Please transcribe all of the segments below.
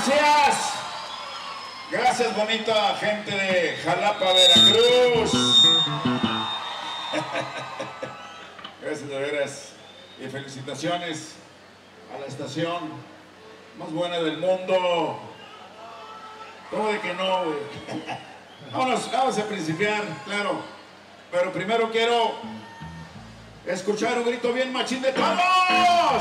Gracias. Gracias, bonita gente de Jalapa, Veracruz. Gracias de veras. Y felicitaciones a la estación más buena del mundo. ¿Cómo de que no, güey? Vamos a principiar, claro. Pero primero quiero escuchar un grito bien machín de todos.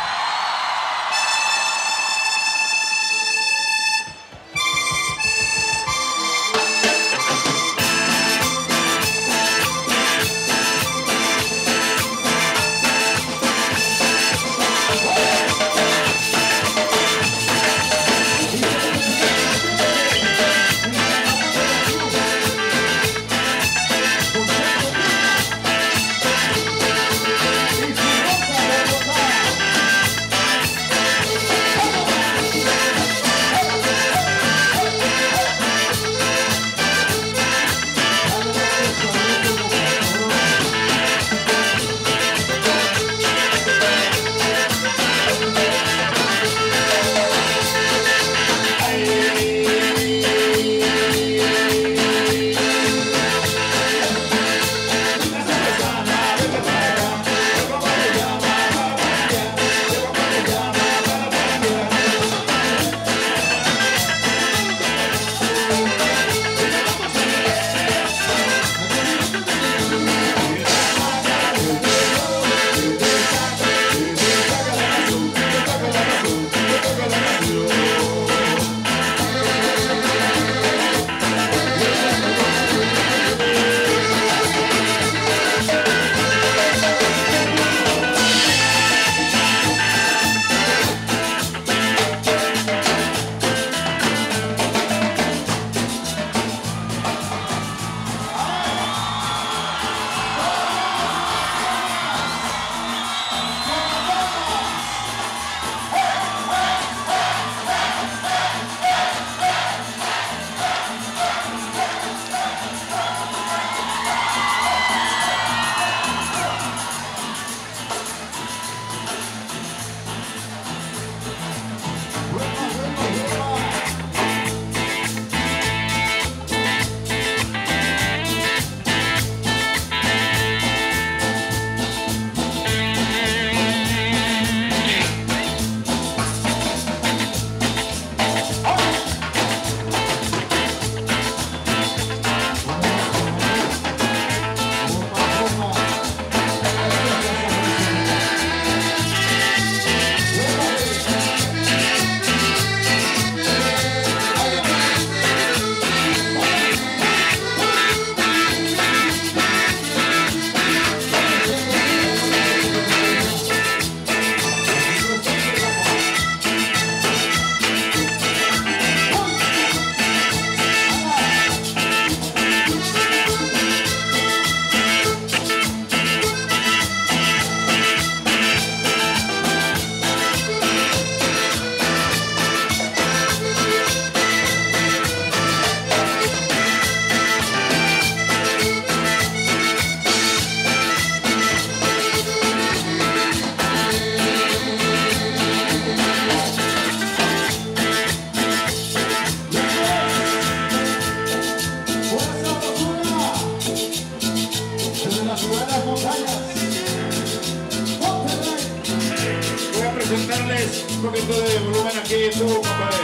Presentarles un poquito de volumen aquí, tú, compadre.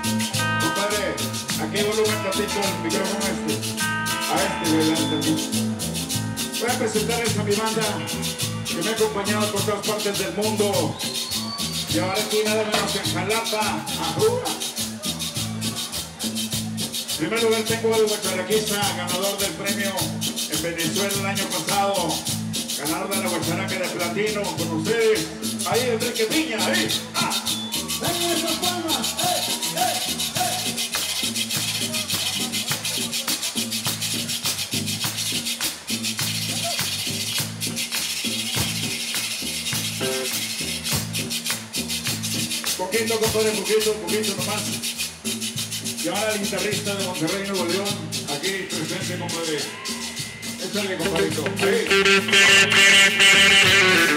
Compadre, aquí volumen tantito el micrófono a delante aquí. Voy a presentarles a mi banda que me ha acompañado por todas partes del mundo. Y ahora aquí nada menos en Jalapa, Ajura. En primer lugar tengo al guacharaquista, ganador del premio en Venezuela el año pasado. Ganador de la guacharaca de platino con ustedes. Ahí Enrique Piña, ahí. ¡Ah! ¡Venga esas palmas! Poquito, compadre, poquito nomás. Y ahora el guitarrista de Monterrey, Nuevo León, aquí presente, compadre. Échale, compadrito.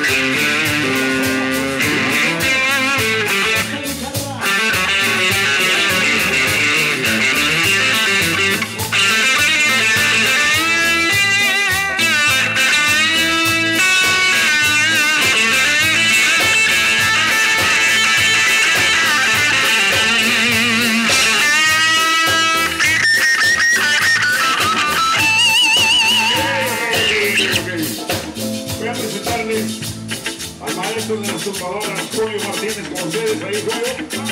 Ahí. Voy a presentarles al maestro de las tumbadoras, Julio Martínez, con ustedes ahí, Julio.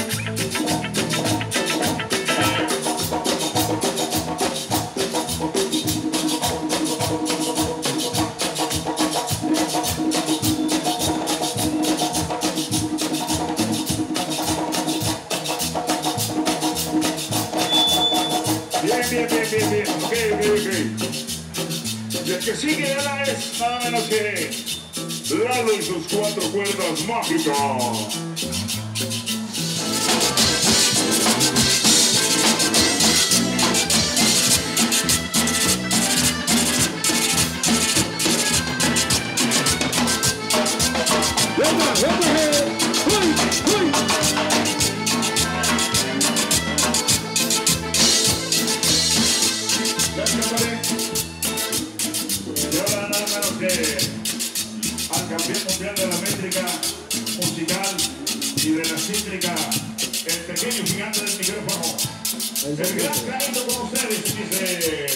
Bien. Ok. Y el que sigue ahora es nada menos que Lalo y sus 4 cuerdas mágicas. Al campeón mundial de la métrica musical y de la cítrica, el pequeño gigante del micrófono, el gran Carito con ustedes, dice...